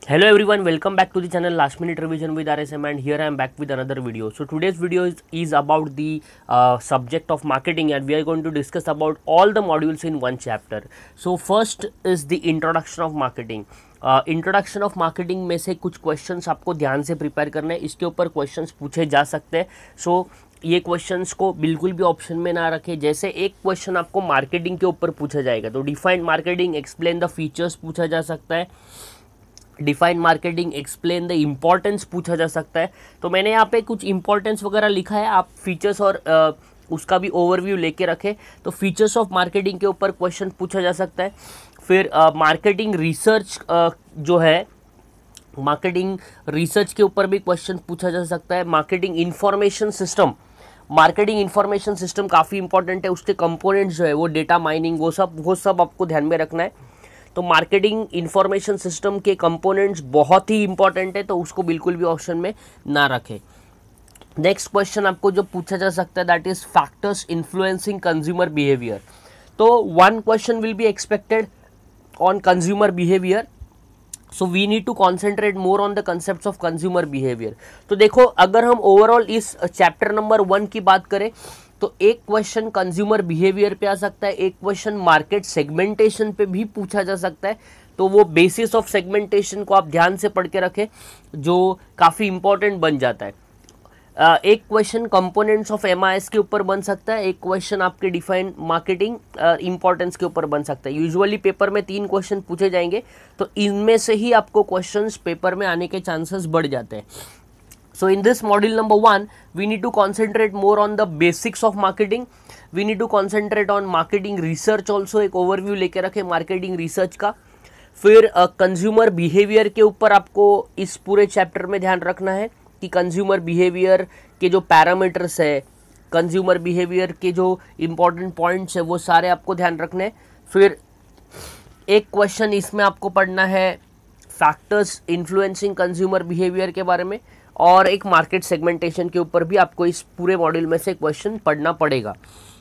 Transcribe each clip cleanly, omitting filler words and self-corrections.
Hello everyone, welcome back to the channel Last Minute Revision with RSM, and here I am back with another video. So today's video is about the subject of marketing, and we are going to discuss about all the modules in one chapter. So first is the introduction of marketing. Introduction of marketing में से कुछ questions आपको ध्यान से prepare करने हैं. इसके ऊपर क्वेश्चंस पूछे जा सकते हैं. सो ये क्वेश्चंस को बिल्कुल भी ऑप्शन में ना रखें. जैसे एक क्वेश्चन आपको मार्केटिंग के ऊपर पूछा जाएगा तो defined marketing, explain the features पूछा जा सकता है. Define marketing, explain the importance पूछा जा सकता है. तो मैंने यहाँ पे कुछ इंपॉर्टेंस वगैरह लिखा है, आप फीचर्स और उसका भी ओवरव्यू लेके रखें. तो फीचर्स ऑफ मार्केटिंग के ऊपर क्वेश्चन पूछा जा सकता है. फिर मार्केटिंग रिसर्च जो है, मार्केटिंग रिसर्च के ऊपर भी क्वेश्चन पूछा जा सकता है. Marketing information system, marketing information system काफ़ी इंपॉर्टेंट है. उसके कंपोनेंट्स जो है वो डेटा माइनिंग, वो सब आपको ध्यान में रखना है. तो मार्केटिंग इंफॉर्मेशन सिस्टम के कंपोनेंट्स बहुत ही इंपॉर्टेंट है, तो उसको बिल्कुल भी ऑप्शन में ना रखें. नेक्स्ट क्वेश्चन आपको जो पूछा जा सकता है that is factors influencing consumer behaviour. तो one question will be expected on consumer behaviour. So we need to concentrate more on the concept of consumer behaviour. तो देखो, अगर हम ओवरऑल इस चैप्टर नंबर 1 की बात करें तो एक क्वेश्चन कंज्यूमर बिहेवियर पे आ सकता है, एक क्वेश्चन मार्केट सेगमेंटेशन पे भी पूछा जा सकता है. तो वो बेसिस ऑफ सेगमेंटेशन को आप ध्यान से पढ़ के रखें, जो काफ़ी इंपॉर्टेंट बन जाता है. एक क्वेश्चन कंपोनेंट्स ऑफ एमआईएस के ऊपर बन सकता है, एक क्वेश्चन आपके डिफाइन मार्केटिंग इंपॉर्टेंस के ऊपर बन सकता है. यूजुअली पेपर में 3 क्वेश्चन पूछे जाएंगे, तो इनमें से ही आपको क्वेश्चंस पेपर में आने के चांसेस बढ़ जाते हैं. So in this module number 1, we need to concentrate more on the basics of marketing. We need to concentrate on marketing research also. एक overview लेके रखें marketing research का. फिर consumer behavior के ऊपर आपको इस पूरे चैप्टर में ध्यान रखना है कि consumer behavior के जो parameters है, consumer behavior के जो important points है, वो सारे आपको ध्यान रखने हैं. फिर एक क्वेश्चन इसमें आपको पढ़ना है फैक्टर्स इन्फ्लुएंसिंग कंज्यूमर बिहेवियर के बारे में, और एक मार्केट सेगमेंटेशन के ऊपर भी आपको इस पूरे मॉड्यूल में से क्वेश्चन पढ़ना पड़ेगा.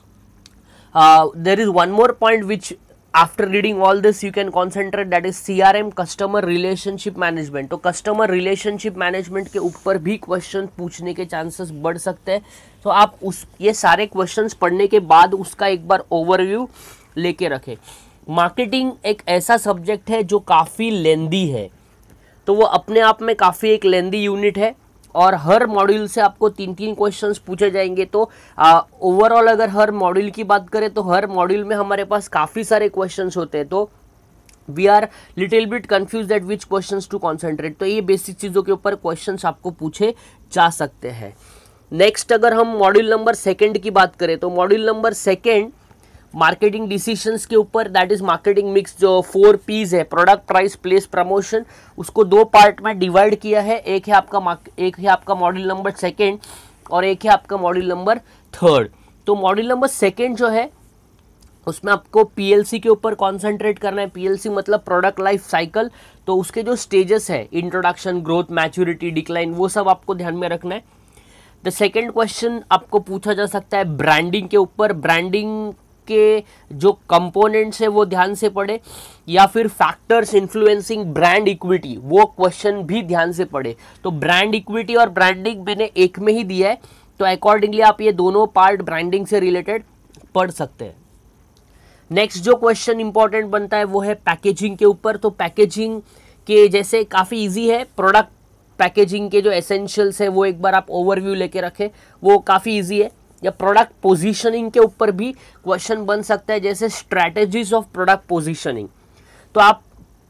There is one more point which after reading all this you can concentrate, that is CRM, customer relationship management. तो कस्टमर रिलेशनशिप मैनेजमेंट के ऊपर भी क्वेश्चन पूछने के चांसेस बढ़ सकते हैं. तो आप ये सारे क्वेश्चंस पढ़ने के बाद उसका एक बार ओवरव्यू लेके रखें. मार्केटिंग एक ऐसा सब्जेक्ट है जो काफ़ी लेंदी है, तो वो अपने आप में काफ़ी एक लेंदी यूनिट है, और हर मॉड्यूल से आपको 3-3 क्वेश्चंस पूछे जाएंगे. तो ओवरऑल अगर हर मॉड्यूल की बात करें तो हर मॉड्यूल में हमारे पास काफ़ी सारे क्वेश्चंस होते हैं. तो we are little bit confuse that which questions to concentrate. तो ये बेसिक चीज़ों के ऊपर क्वेश्चंस आपको पूछे जा सकते हैं. नेक्स्ट अगर हम मॉड्यूल नंबर 2 की बात करें तो मॉड्यूल नंबर 2 मार्केटिंग डिसीजंस के ऊपर, दैट इज मार्केटिंग मिक्स, जो 4 P's है, प्रोडक्ट, प्राइस, प्लेस, प्रमोशन, उसको 2 पार्ट में डिवाइड किया है. एक है आपका मॉड्यूल नंबर 2 और एक है आपका मॉड्यूल नंबर 3. तो मॉड्यूल नंबर 2 जो है उसमें आपको PLC के ऊपर कॉन्सेंट्रेट करना है. PLC मतलब प्रोडक्ट लाइफ साइकिल. तो उसके जो स्टेजेस है, इंट्रोडक्शन, ग्रोथ, मैच्योरिटी, डिक्लाइन, वो सब आपको ध्यान में रखना है. द सेकेंड क्वेश्चन आपको पूछा जा सकता है ब्रांडिंग के ऊपर. ब्रांडिंग के जो कंपोनेंट्स है वो ध्यान से पढ़े, या फिर फैक्टर्स इन्फ्लुएंसिंग ब्रांड इक्विटी, वो क्वेश्चन भी ध्यान से पढ़े. तो ब्रांड इक्विटी और ब्रांडिंग मैंने एक में ही दिया है, तो अकॉर्डिंगली आप ये दोनों पार्ट ब्रांडिंग से रिलेटेड पढ़ सकते हैं. नेक्स्ट जो क्वेश्चन इंपॉर्टेंट बनता है वो है पैकेजिंग के ऊपर. तो पैकेजिंग के जैसे काफ़ी इजी है, प्रोडक्ट पैकेजिंग के जो एसेंशियल्स है वो एक बार आप ओवरव्यू लेके रखें, वो काफ़ी इजी है. या प्रोडक्ट पोजीशनिंग के ऊपर भी क्वेश्चन बन सकता है, जैसे स्ट्रैटेजीज ऑफ प्रोडक्ट पोजीशनिंग. तो आप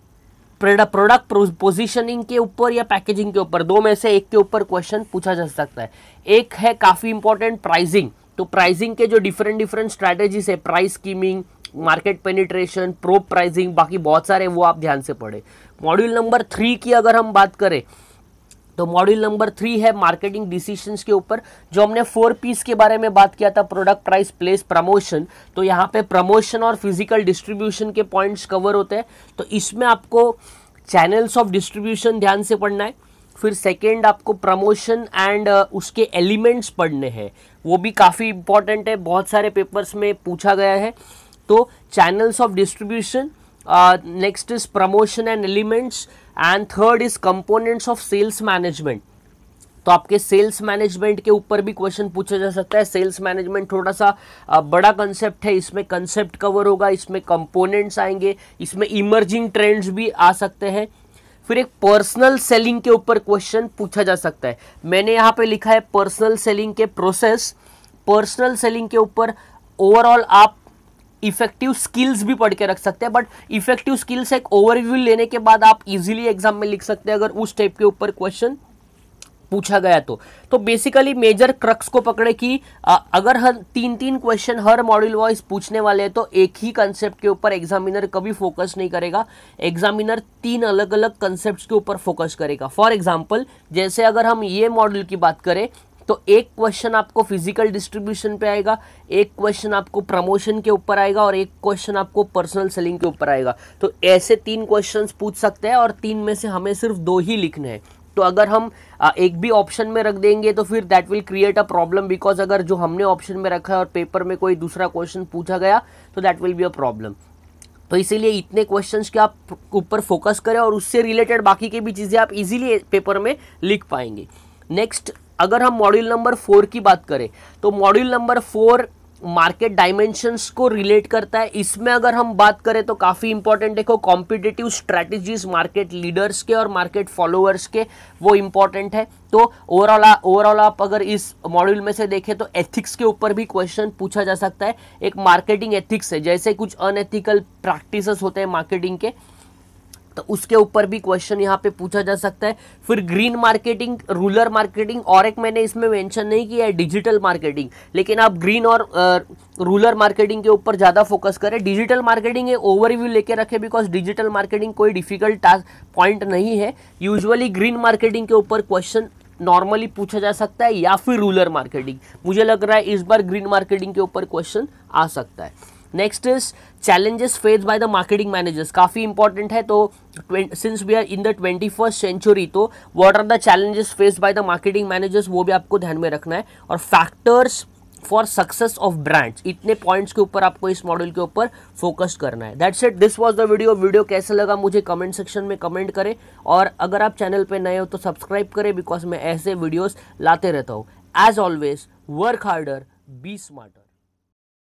प्रोडक्ट पोजीशनिंग के ऊपर या पैकेजिंग के ऊपर, 2 में से एक के ऊपर क्वेश्चन पूछा जा सकता है. एक है काफ़ी इंपॉर्टेंट प्राइसिंग. तो प्राइसिंग के जो डिफरेंट स्ट्रैटेजीज है, price skimming, market penetration, probe pricing, बाकी बहुत सारे, वो आप ध्यान से पढ़े. मॉड्यूल नंबर 3 की अगर हम बात करें तो मॉड्यूल नंबर 3 है मार्केटिंग डिसीजंस के ऊपर. जो हमने 4 P's के बारे में बात किया था, प्रोडक्ट, प्राइस, प्लेस, प्रमोशन, तो यहाँ पे प्रमोशन और फिजिकल डिस्ट्रीब्यूशन के पॉइंट्स कवर होते हैं. तो इसमें आपको चैनल्स ऑफ डिस्ट्रीब्यूशन ध्यान से पढ़ना है. फिर सेकेंड आपको प्रमोशन एंड उसके एलिमेंट्स पढ़ने हैं, वो भी काफ़ी इंपॉर्टेंट है, बहुत सारे पेपर्स में पूछा गया है. तो channels of distribution, next is promotion and elements, and third is components of sales management. तो आपके सेल्स मैनेजमेंट के ऊपर भी क्वेश्चन पूछा जा सकता है। सेल्स मैनेजमेंट थोड़ा सा बड़ा कंसेप्ट है, इसमें कंसेप्ट कवर होगा, इसमें कंपोनेंट्स आएंगे, इसमें इमर्जिंग ट्रेंड्स भी आ सकते हैं। फिर एक पर्सनल सेलिंग के ऊपर क्वेश्चन पूछा जा सकता है। मैंने यहाँ पे लिखा है पर्सनल सेलिंग के प्रोसेस। पर्सनल सेलिंग के ऊपर ओवरऑल आप इफेक्टिव स्किल्स भी पढ़ के रख सकते हैं, बट इफेक्टिव स्किल्स एक ओवरव्यू लेने के बाद आप इजीली एग्जाम में लिख सकते हैं अगर उस टाइप के ऊपर क्वेश्चन पूछा गया तो बेसिकली मेजर क्रक्स को पकड़े कि अगर हर तीन क्वेश्चन हर मॉड्यूल वाइज पूछने वाले हैं तो एक ही कंसेप्ट के ऊपर एग्जामिनर कभी फोकस नहीं करेगा। एग्जामिनर 3 अलग अलग कंसेप्ट्स के ऊपर फोकस करेगा। फॉर एग्जांपल जैसे अगर हम ये मॉड्यूल की बात करें तो एक क्वेश्चन आपको फिजिकल डिस्ट्रीब्यूशन पे आएगा, एक क्वेश्चन आपको प्रमोशन के ऊपर आएगा और एक क्वेश्चन आपको पर्सनल सेलिंग के ऊपर आएगा। तो ऐसे 3 क्वेश्चंस पूछ सकते हैं और 3 में से हमें सिर्फ 2 ही लिखने हैं। तो अगर हम एक भी ऑप्शन में रख देंगे तो फिर that will create a problem, because अगर जो हमने ऑप्शन में रखा है और पेपर में कोई दूसरा क्वेश्चन पूछा गया तो that will be a problem. तो इसीलिए इतने क्वेश्चंस के आप ऊपर फोकस करें और उससे रिलेटेड बाकी की भी चीज़ें आप इजीली पेपर में लिख पाएंगे। नेक्स्ट अगर हम मॉड्यूल नंबर 4 की बात करें तो मॉड्यूल नंबर 4 मार्केट डायमेंशंस को रिलेट करता है। इसमें अगर हम बात करें तो काफ़ी इंपॉर्टेंट देखो कॉम्पिटिटिव स्ट्रैटेजीज मार्केट लीडर्स के और मार्केट फॉलोअर्स के, वो इंपॉर्टेंट है। तो ओवरऑल आप अगर इस मॉड्यूल में से देखें तो एथिक्स के ऊपर भी क्वेश्चन पूछा जा सकता है। एक मार्केटिंग एथिक्स है, जैसे कुछ अनएथिकल प्रैक्टिसेस होते हैं मार्केटिंग के, तो उसके ऊपर भी क्वेश्चन यहाँ पे पूछा जा सकता है। फिर ग्रीन मार्केटिंग, रूरल मार्केटिंग, और एक मैंने इसमें मेंशन नहीं किया है डिजिटल मार्केटिंग, लेकिन आप ग्रीन और रूरल मार्केटिंग के ऊपर ज़्यादा फोकस करें। डिजिटल मार्केटिंग एक ओवरव्यू लेके रखें, बिकॉज डिजिटल मार्केटिंग कोई डिफिकल्ट पॉइंट नहीं है। यूजुअली ग्रीन मार्केटिंग के ऊपर क्वेश्चन नॉर्मली पूछा जा सकता है, या फिर रूरल मार्केटिंग। मुझे लग रहा है इस बार ग्रीन मार्केटिंग के ऊपर क्वेश्चन आ सकता है। Next is challenges face by the marketing managers, काफ़ी इंपॉर्टेंट है। तो since we are in the 21st century, तो what are the challenges face by the marketing managers, वो भी आपको ध्यान में रखना है। और factors for success of brands, इतने पॉइंट्स के ऊपर आपको इस मॉड्यूल के ऊपर फोकस करना है। That's it, this was the video कैसा लगा मुझे कमेंट सेक्शन में कमेंट करें, और अगर आप चैनल पे नए हो तो सब्सक्राइब करें, बिकॉज मैं ऐसे वीडियोस लाते रहता हूँ। As always work harder, be smarter.